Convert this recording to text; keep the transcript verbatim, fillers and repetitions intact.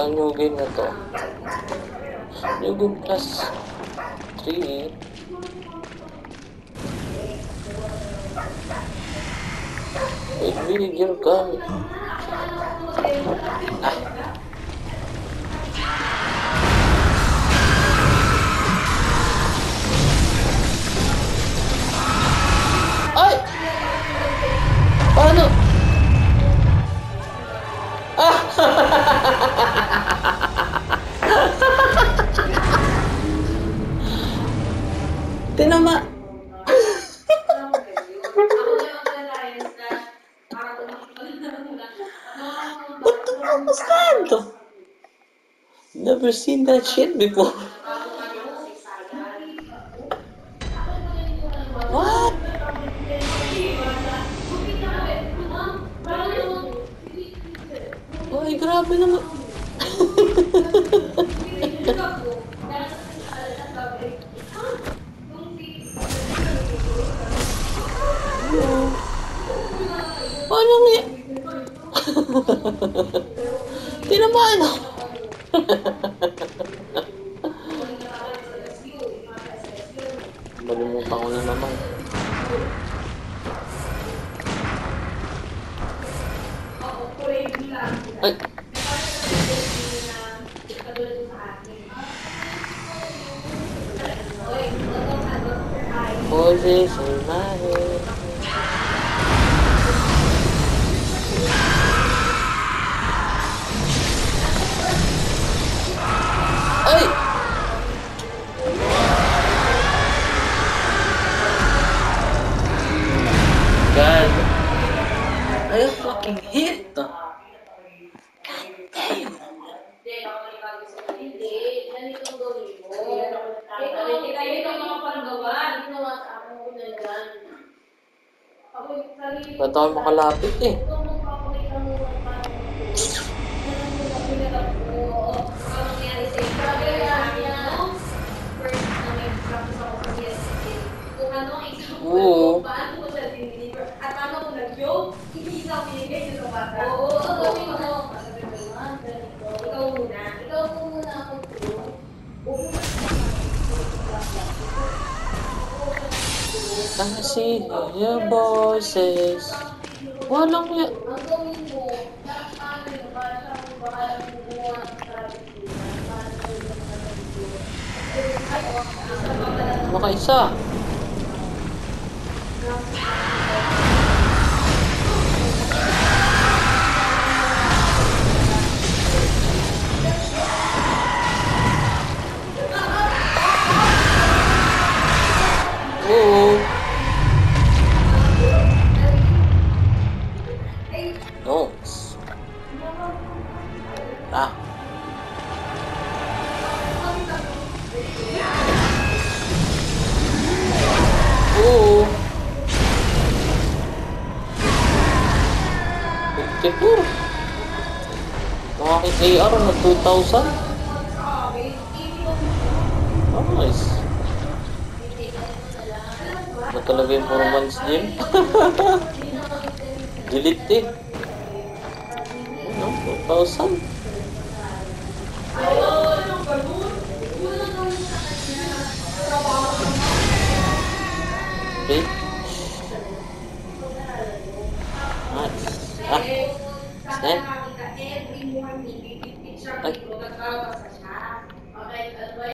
ang new game na to. New game plus three. Wait, really, you're gone. Ah. Ay! Paano? Ah! Tinama! What the fuck was that? Never seen that shit before. What? Ay, grabe naman. Paano nga? Tinamaan ako. Malimutan ko na naman. Ay! Voices in my head. Ay! God. I fucking hit. God damn. Ba't ako makalapit eh? Oo. Kasi your bosses walang ya. Makaisa. Oo. No. Ah. Oo. fifty-four. Ang aking A R na two thousand. Oh, nice. Ba talaga yung performance gym? Delete eh. Ano? two thousand? Okay. Nice. Ah. Snap. Ay.